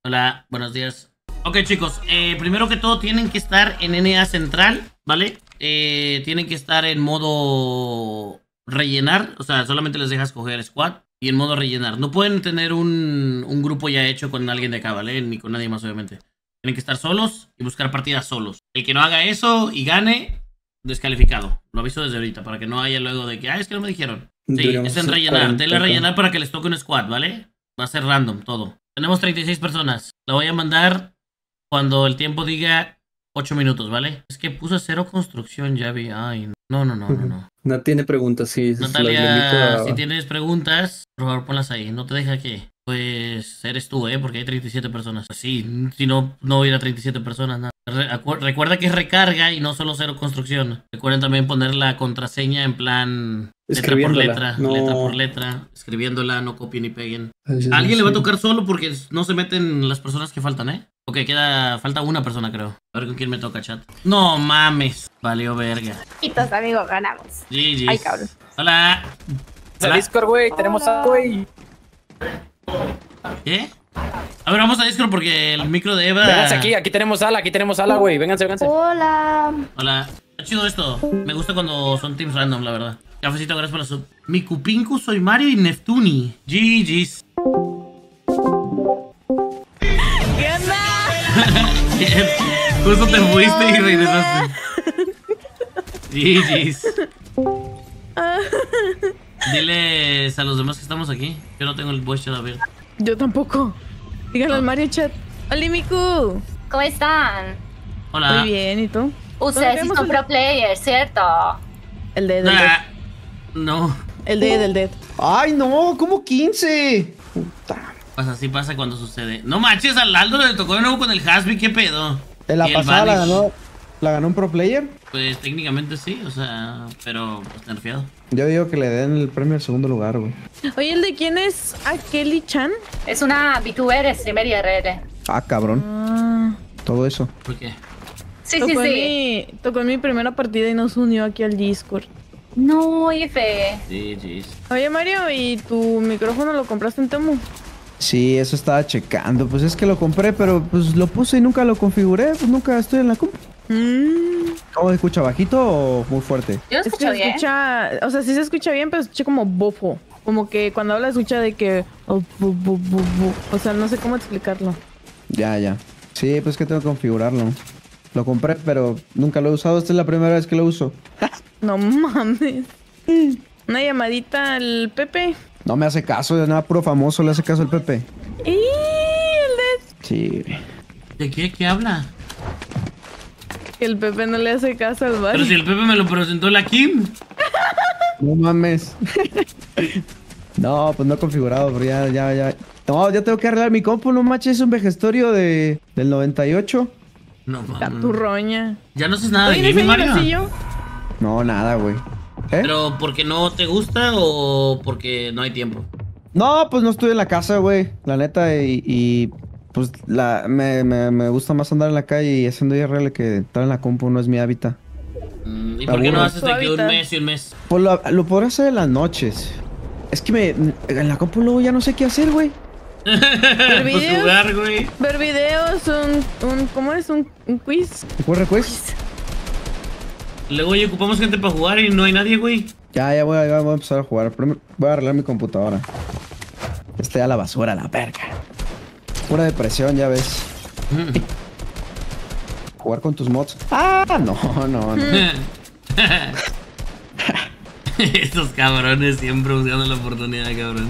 Hola, buenos días. Ok, chicos, primero que todo tienen que estar en NA central, ¿vale? Tienen que estar en modo rellenar, o sea, solamente les dejas coger squad y en modo rellenar. No pueden tener un grupo ya hecho con alguien de acá, ¿vale? Ni con nadie más, obviamente. Tienen que estar solos y buscar partidas solos. El que no haga eso y gane, descalificado. Lo aviso desde ahorita, para que no haya luego de que, es que no me dijeron. Sí, es en rellenar. Denle a rellenar para que les toque un squad, ¿vale? Va a ser random todo. Tenemos 36 personas. La voy a mandar cuando el tiempo diga 8 minutos, ¿vale? Es que puso 0 construcción, ya vi. Ay, no. No tiene preguntas, sí. Natalia, si tienes preguntas, por favor ponlas ahí. No te deja aquí. Pues eres tú, porque hay 37 personas. Sí, si no, no hubiera 37 personas, nada. Recuerda que es recarga y no solo 0 construcción. Recuerden también poner la contraseña en plan letra por letra, no. letra por letra, escribiéndola, no copien ni peguen. Ay, A alguien le va a tocar solo porque no se meten las personas que faltan, ¿eh? Ok, falta una persona, creo. A ver con quién me toca, chat. No mames, valió verga. Quitos, amigos, ganamos. GG. Ay, cabrón. Hola. A Discord, güey, tenemos a güey. ¿Qué? A ver, vamos a Discord porque el micro de Eva... Vénganse aquí tenemos sala, güey. Vénganse. Hola. Hola. Está chido esto. Me gusta cuando son teams random, la verdad. Cafecito, gracias por la sub. Mikupinku, soy Mario y Neftuni. GG's. ¿Qué onda? Justo te fuiste y regresaste. GG's. Diles a los demás que estamos aquí. Yo no tengo el voice chat abierto. Yo tampoco. Díganlo al Mario Chat. ¡Hola, Miku! ¿Cómo están? Hola. Muy bien, ¿y tú? Ustedes sí son pro players, ¿cierto? El dead, No. El dead. ¡Ay, no! ¿Cómo 15? Puta. Pues así pasa cuando sucede. No manches, al Aldo le tocó de nuevo con el Hasby, ¿qué pedo? ¿En la Y el pasada Vanish. la ganó un pro player? Pues técnicamente sí, o sea, pero pues nerfeado. Yo digo que le den el premio al segundo lugar, güey. Oye, ¿el de quién es Akeli-chan? Es una VTuber streamer IRL. Ah, cabrón. Ah. Todo eso. ¿Por qué? Sí. Tocó en mi primera partida y nos unió aquí al Discord. No, Ife. GG's. Oye, Mario, ¿y tu micrófono lo compraste en Temu? Sí, eso estaba checando. Pues es que lo compré, pero pues lo puse y nunca lo configuré. Pues nunca estoy en la compu. ¿Cómo se escucha? ¿Bajito o muy fuerte? Yo lo Es que escucho bien. o sea, sí se escucha bien, pero se escucha como bofo. Como que cuando habla escucha de que... O sea, no sé cómo explicarlo. Ya. Sí, pues que tengo que configurarlo. Lo compré, pero nunca lo he usado. Esta es la primera vez que lo uso. No mames. Una llamadita al Pepe. No me hace caso, de nada puro famoso le hace caso al Pepe. ¡Y el de... Sí. ¿De qué? ¿Qué habla? Que el Pepe no le hace caso al Pero Mario. si el Pepe me lo presentó la Kim. No mames. No, pues no he configurado, pero ya. No, ya tengo que arreglar mi compu, no manches, es un vejestorio del 98. No La mames. turroña. Ya no haces nada de Oye, gaming, ¿ese Mario. pasillo? No, nada, güey. ¿Eh? Pero ¿porque no te gusta o porque no hay tiempo? No, pues no estoy en la casa, güey. La neta, y pues me gusta más andar en la calle y haciendo IRL que estar en la compu, no es mi hábitat. ¿Y por qué no haces de que un Hábitat. mes y un mes? Pues lo podré hacer en las noches. Es que en la compu luego ya no sé qué hacer, güey. Pues videos? jugar, güey. Ver videos, ¿cómo es? Un quiz. ¿Puedes request? Luego, oye, ocupamos gente para jugar y no hay nadie, güey. Ya voy a empezar a jugar. Primero voy a arreglar mi computadora. Está ya a la basura, la verga. Pura depresión, ya ves. Jugar con tus mods. Ah, no. Estos cabrones siempre buscando la oportunidad, cabrón.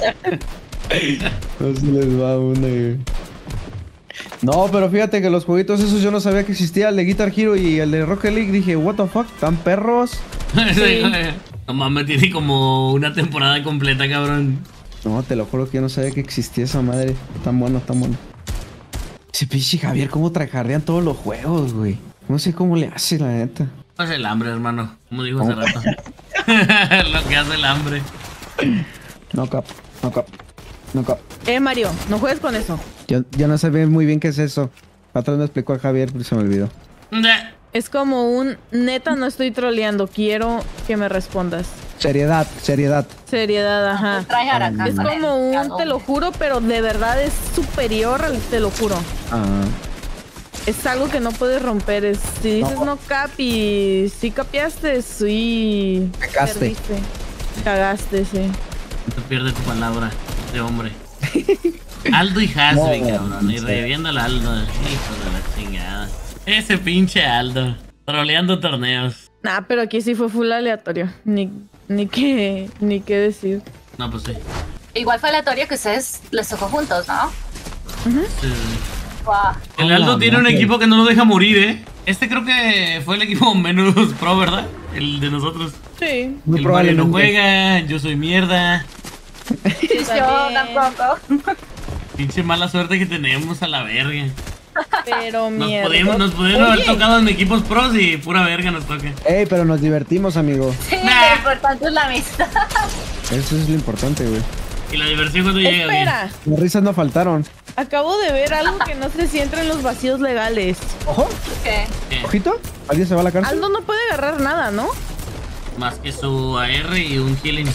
No se les va una, güey. No, pero fíjate que los jueguitos esos yo no sabía que existía. El de Guitar Hero y el de Rocket League. Dije, what the fuck, ¿tan perros? Sí. No mames, tiene como una temporada completa, cabrón. No, te lo juro que yo no sabía que existía esa madre. Tan bueno. Ese pinche Javier, cómo trajarrean todos los juegos, güey. No sé cómo le hace, la neta. No es el hambre, hermano. Como dijo hace rato. Lo que hace el hambre. No cap. Mario, no juegues con eso. Yo no sabía muy bien qué es eso. Atrás me explicó a Javier, pero se me olvidó. Es como un neta, no estoy troleando. Quiero que me respondas. Seriedad, seriedad. Seriedad, ajá. Trae a la Es casa. como un te lo juro, pero de verdad es superior al te lo juro. Ah. Es algo que no puedes romper. Si dices no cap y si capiaste, sí. Cagaste. Perdiste. Cagaste, sí. No pierde tu palabra de hombre. Aldo y Hasby, No, cabrón. Y reviendo al Aldo. Hijo de la chingada. Ese pinche Aldo. Troleando torneos. Nah, pero aquí sí fue full aleatorio. Ni qué decir. No, pues sí. Igual fue aleatorio que ustedes les tocó juntos, ¿no? Sí. Guau. El Aldo tiene un equipo que no lo deja morir, ¿eh? Este creo que fue el equipo menos pro, ¿verdad? El de nosotros. Sí. Muy El Mario no probablemente. juega, yo soy mierda. Sí, yo tampoco. Pinche mala suerte que tenemos a la verga. Pero Nos mierda. podemos haber tocado en equipos pros y pura verga nos toca. Ey, pero nos divertimos, amigo. Sí, Nah. lo importante es la amistad. Eso es lo importante, güey. Y la diversión cuando llega, güey. Espera, Las risas no faltaron. acabo de ver algo que no sé si entra en los vacíos legales. Ojo, ¿Qué? ¿Qué? ojito. ¿Alguien se va a la cárcel? Aldo no puede agarrar nada, ¿no? Más que su AR y un healing.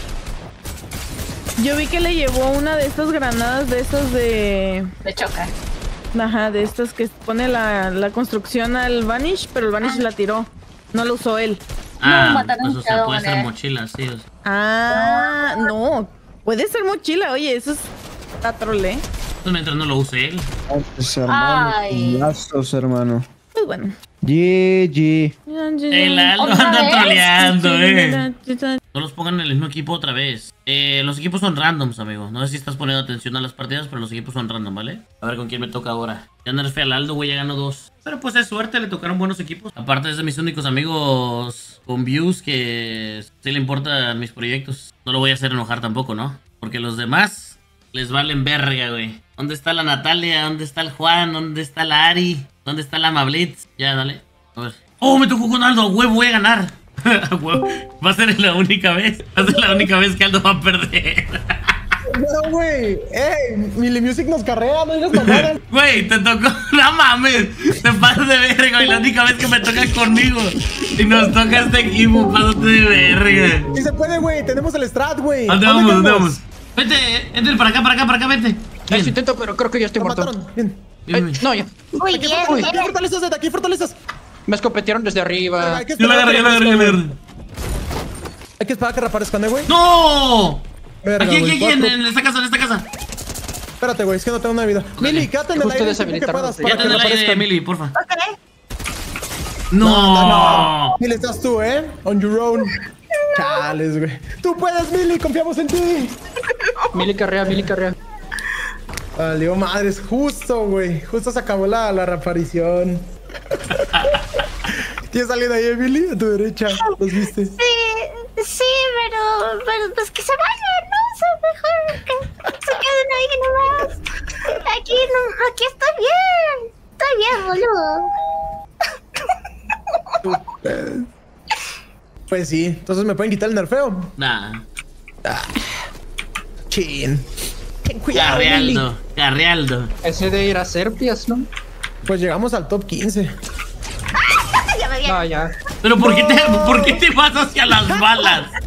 Yo vi que le llevó una de estas granadas de estas de... Me choca. Ajá, de estas que pone la construcción al Vanish, pero el Vanish la tiró. No lo usó él. mataron pues o sea, a puede ser Doner. mochila, sí. O sea. Ah, no. Puede ser mochila, oye, eso es... Está trole. Pues mientras no lo use él. Pues, hermano. Ay. Lazos, hermano. Pues bueno. GG. El Aldo ¿Otra anda vez? troleando, No los pongan en el mismo equipo otra vez. Los equipos son randoms, amigo. No sé si estás poniendo atención a las partidas, pero los equipos son random, ¿vale? A ver con quién me toca ahora. Ya nerfé al Aldo, güey, ya ganó 2. Pero pues es suerte, le tocaron buenos equipos. Aparte es de mis únicos amigos con views que sí le importan mis proyectos. No lo voy a hacer enojar tampoco, ¿no? Porque los demás les valen verga, güey. ¿Dónde está la Natalia? ¿Dónde está el Juan? ¿Dónde está la Ari? ¿Dónde está la Mablitz? Ya, dale. A ver. ¡Oh, me tocó con Aldo! ¡A huevo, voy a ganar! ¡A huevo! Va a ser la única vez. Va a ser la única vez que Aldo va a perder. No, güey. Mili Music nos carrea, no digas mamadas. Güey, te tocó. ¡No mames! Te pasas de verga, güey. La única vez que me toca conmigo. Y nos toca este equipo. Pásate de verga. Y se puede, güey. Tenemos el strat, güey. ¿Dónde vamos? ¿Dónde vamos? Vete, entre para acá, vete. Eso intento, pero creo que ya estoy Lo muerto. mataron. Bien. Bien. No, ya. Muy Aquí bien. fortalezas, aquí fortalezas, Zed, aquí fortalezas. Me escopetieron desde arriba. Hay que Yo la esperar agarré, a que reaparezcan. Hay que esperar a que reaparezcan, güey. ¡No! Verga, Aquí, güey, en cuatro. esta casa, en esta casa. Espérate, güey, es que no tengo una vida. Mili, quédate en el Justo aire el tiempo que deshabilitaron puedas los para Ya que te la aire, reaparezcan. Emily, porfa. Ok. ¡No! Mili, estás tú, ¿eh? On your own. Chales, güey. Tú puedes, Mili, confiamos en ti. Mili carrea, Mili carrea. Valió madres, justo, güey. Justo se acabó la reaparición. ¿Tienes alguien ahí, Emily? A tu derecha. ¿Los viste? Sí, pero pues que se vayan, ¿no? O sea, mejor que se queden ahí nomás. Aquí estoy bien. Estoy bien, boludo. Pues sí. Entonces me pueden quitar el nerfeo. Nah. Chin. Ten cuidado, Mili. Carrealdo. Ese de ir a Serpias, ¿no? Pues llegamos al top 15. Ya me vi. No, ya. Pero ¿por qué te vas hacia las balas?